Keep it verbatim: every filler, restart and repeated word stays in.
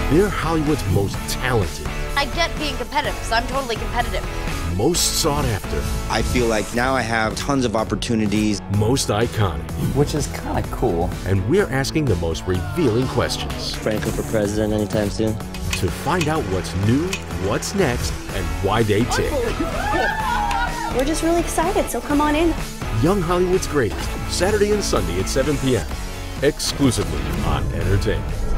They're Hollywood's most talented. I get being competitive, so I'm totally competitive. Most sought after. I feel like now I have tons of opportunities. Most iconic. Which is kind of cool. And we're asking the most revealing questions. Franklin for president anytime soon. To find out what's new, what's next, and why they tick. We're just really excited, so come on in. Young Hollywood's Greatest, Saturday and Sunday at seven p.m. Exclusively on Entertainment.